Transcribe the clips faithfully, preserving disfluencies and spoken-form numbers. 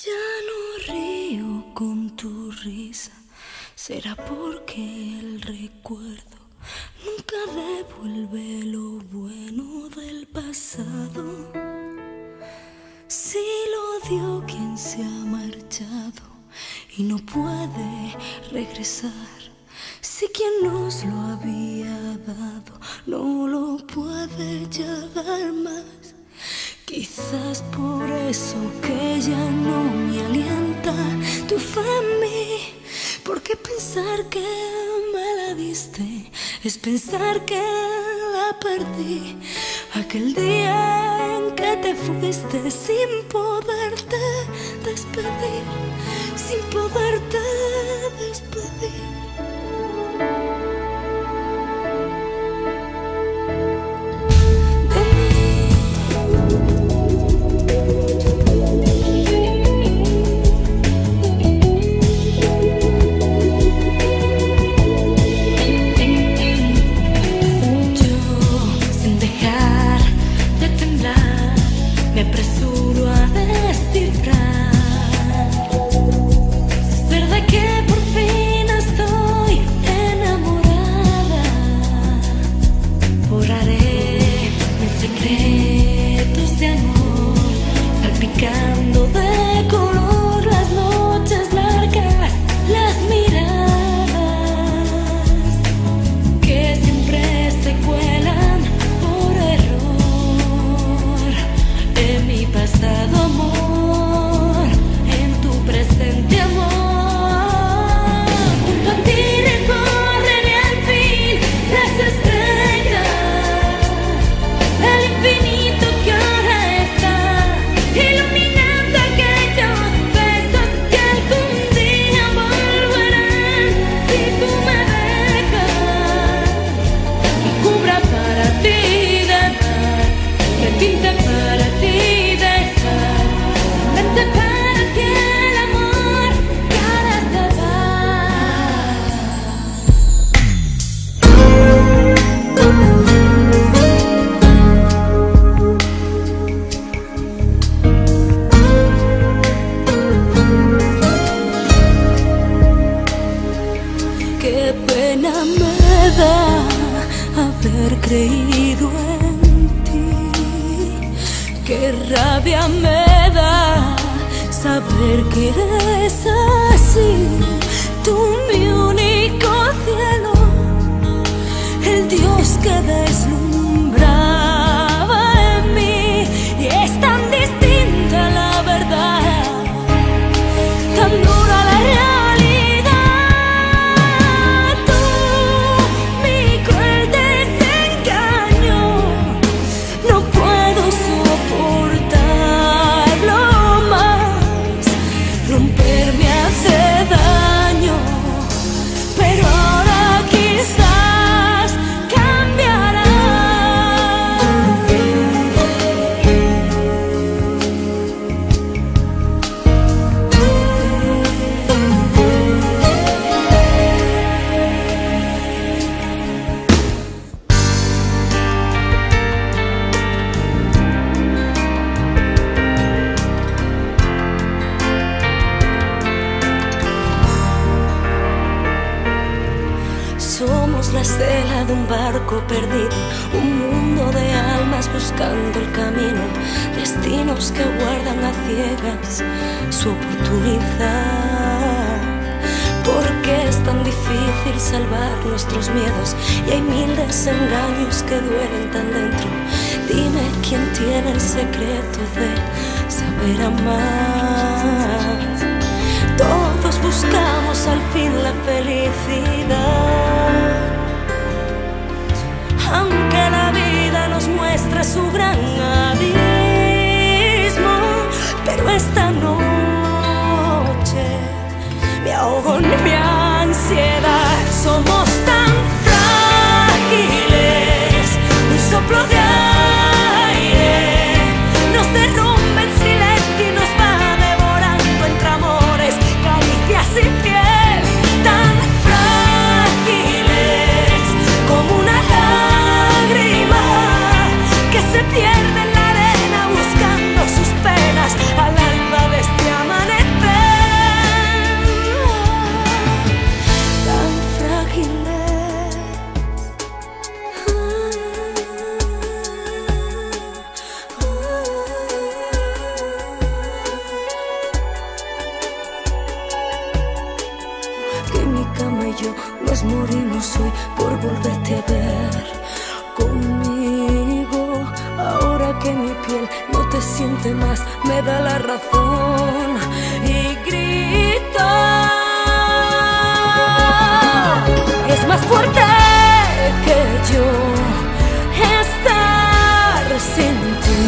Ya no río con tu risa, será porque el recuerdo nunca devuelve lo bueno del pasado. Si lo dio quien se ha marchado y no puede regresar, si quien nos lo había dado no lo puede ya dar más, quizás por eso que ya no me alienta tu fe en mí, porque pensar que me la diste es pensar que la perdí. Aquel día en que te fuiste sin poderte despedir, sin poderte despedir. Me apresuro a descifrar si es verdad que por fin estoy enamorada. Borraré mis secretos de amor, salpicando de color las noches largas, las miradas que siempre se cuelan por error en mi pasado amor, en tu presente amor. Junto a ti recorren al fin las estrellas, el infinito que ahora está iluminando aquellos besos que algún día volverán. Si tú me dejas que cubra para ti de mar, que pinte para ti de sal, vente para ti el amor que ahora se va. Qué pena me da haber creído en ti, qué rabia me da saber que eres así. Tú mi único cielo, el Dios que deslumbraba en mí, y es tan distinta la verdad, tan dura la realidad. Tú, mi cruel desengaño, no puedo soportarlo más. Romper me hace daño, pero ahora quizás cambiará. Somos la estela de un barco perdido, un mundo de almas buscando el camino, destinos que guardan a ciegas su oportunidad. Porque es tan difícil salvar nuestros miedos y hay mil desengaños que duelen tan dentro. Dime quién tiene el secreto de saber amar. Todos buscamos al fin la felicidad, aunque la vida nos muestre su gran abismo. Pero esta noche me ahogo en mi ansiedad. Somos tan frágiles, un soplo de aire nos derrumba en silencio y nos va devorando entre amores, caricias y piel. Tan frágiles como una lágrima que se pierde en la arena buscando sus penas al alba de este amanecer. y yo nos morimos hoy por volverte a ver conmigo. Ahora que mi piel no te siente más, me da la razón y grito. Es más fuerte que yo estar sin ti.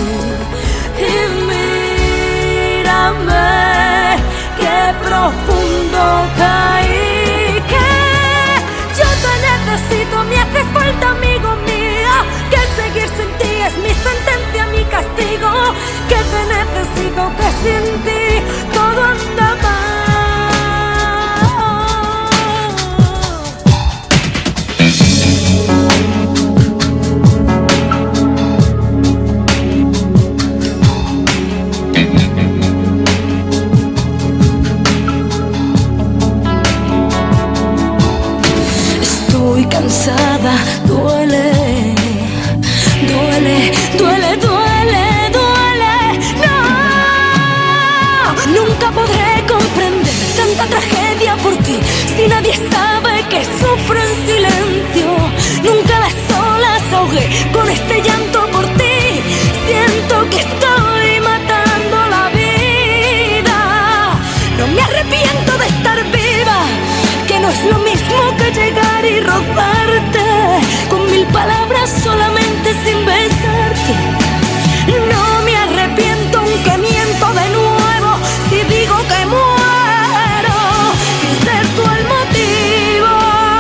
Y mírame, qué profundo caí, que yo te necesito, me haces falta, amigo mío, que seguir sin ti es mi sentencia, mi castigo, que te necesito, que sin ti todo anda mal. Cansada, duele, duele, duele, duele, duele. No, nunca podré comprender tanta tragedia por ti, si nadie sabe que sufro en silencio. Nunca las olas ahogué con este llanto por ti. Siento que estoy matando la vida. No me arrepiento de estar viva, que no es lo mismo que llegar y rozarte con mil palabras solamente sin besarte. No me arrepiento aunque miento de nuevo si digo que muero sin ser tú el motivo.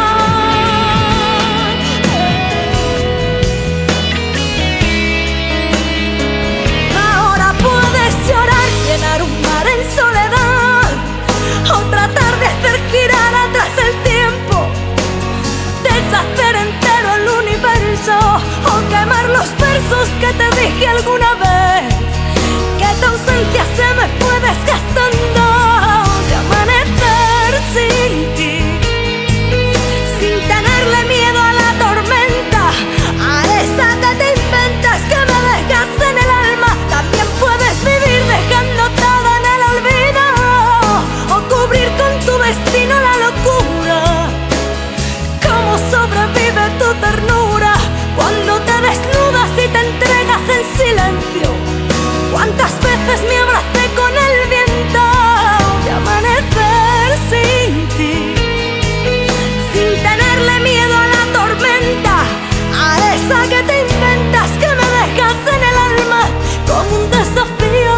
Ahora puedes llorar, llenar un mar en soledad, o tratar de hacer girar atrás el tiempo, deshacer entero el universo, o quemar los versos que te dije alguna vez, que tu ausencia se me fue desgastando de amanecer sin ti, sin tenerle miedo a la tormenta, a esa que te inventas que me dejas en el alma. También puedes vivir dejando todo en el olvido, o cubrir con tu destino la locura. ¿Cómo sobrevive tu ternura cuando te desnudas y te entregas en silencio? ¿Cuántas veces me abracé con el viento de amanecer sin ti, sin tenerle miedo a la tormenta, a esa que te inventas que me dejas en el alma como un desafío?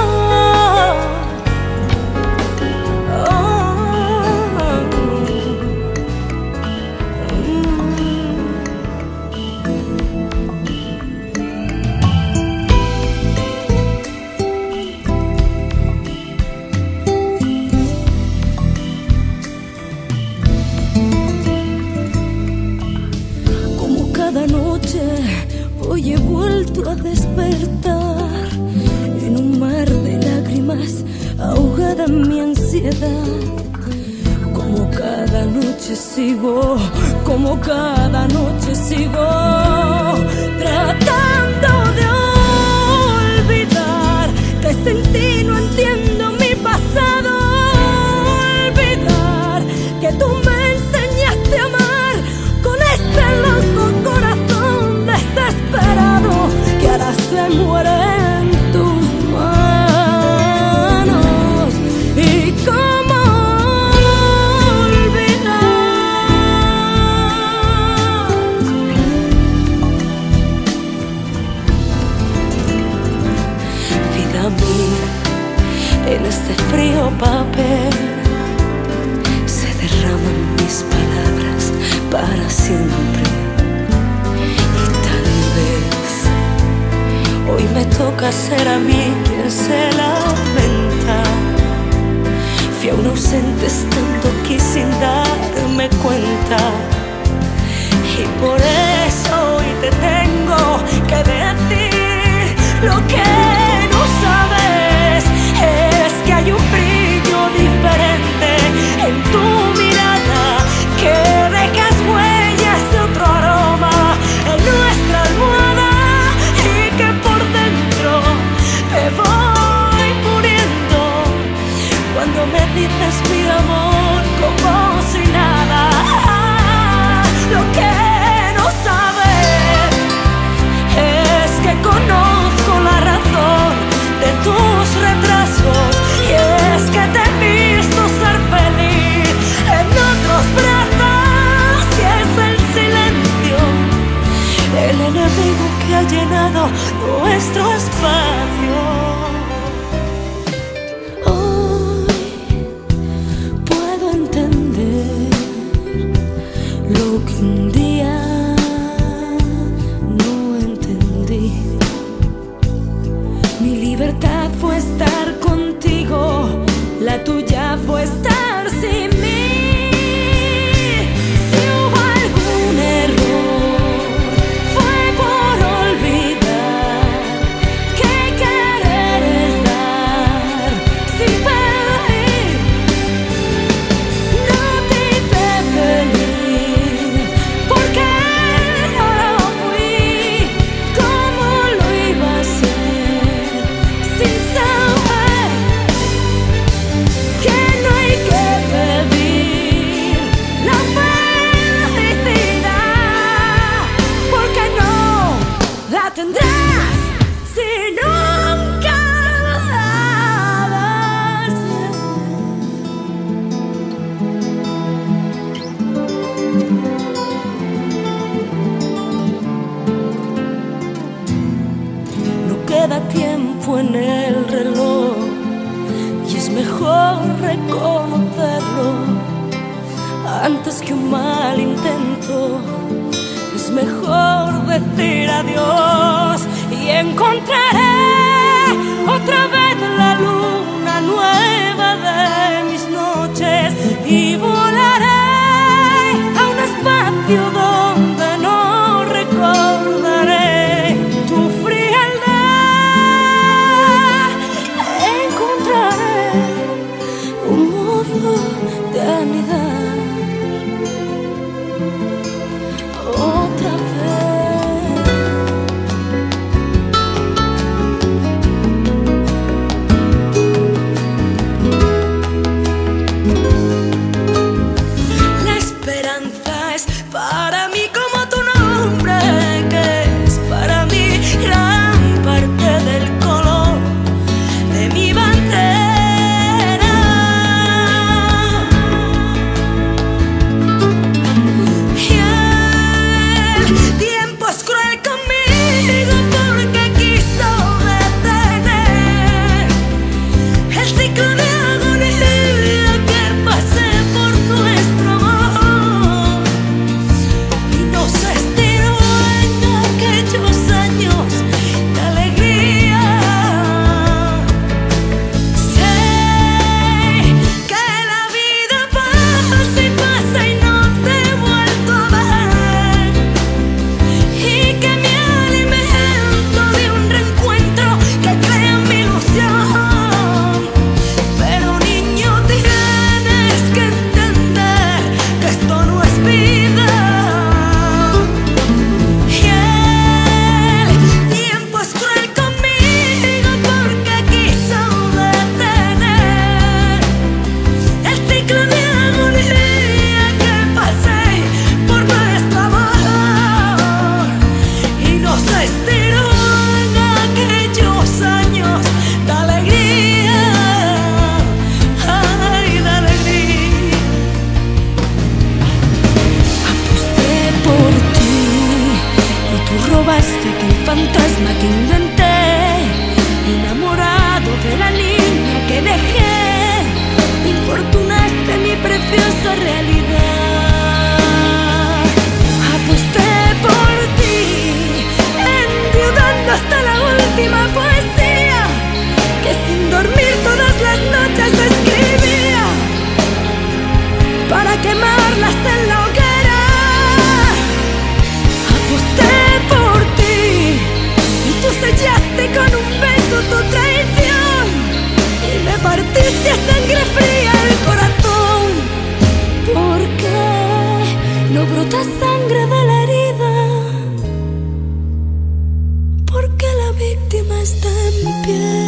Hoy he vuelto a despertar en un mar de lágrimas, ahogada en mi ansiedad. Como cada noche sigo, como cada noche sigo tratando de olvidar que sin ti no entiendo mi pasado. Olvidar que tú me enseñaste a amar con este loco corazón desesperado que ahora se muere en tus manos. Y cómo olvidar, vida mía, en este frío papel se derraman mis palabras para siempre. Hoy me toca ser a mí quien se lamenta. Fui a un ausente estando aquí sin darme cuenta, y por eso hoy te tengo que decir lo que no sabes. Es que hay un brillo diferente en tu mirada, que dejas huellas de otro aroma en nuestra almohada, y que por dentro me voy muriendo cuando me dices mi amor como si nada. reconocerlo antes que un mal intento. Es mejor decir adiós y encontraré otra vez la luna nueva de mis noches y volaré a un espacio donde no recordaré tu frialdad. Encontraré un modo de anidar otra vez. La esperanza es para mí como tu nombre, que es para mí gran parte del color de mi bandera. Y el tiempo es cruel conmigo porque quiso detener el ciclo de agonía que pasé por nuestro amor y nos estiró en aquellos años de alegría. Sé que la vida pasa y pasa y no te he vuelto a ver, y que me alimento de un reencuentro que crea mi ilusión. Pero niño, tienes que entender que esto no es vida. Y el tiempo es cruel conmigo porque quiso detener el ciclo de agonía que pasé por nuestro amor y nos estiró en aquellos años de alegría. Ay, de alegría. Aposté por ti y tú robaste aquel fantasma que inventé, enamorado de la niña que dejé. Infortunaste mi preciosa realidad. Aposté por ti, endeudando hasta la última poesía que sin dormir todas las noches escribía para quemarlas en la hoguera. Aposté por ti y tú sellaste con un beso tu traición y me partiste a sangre fría el corazón. ¿Por qué no brota sangre de la herida? Porque la víctima está en pie.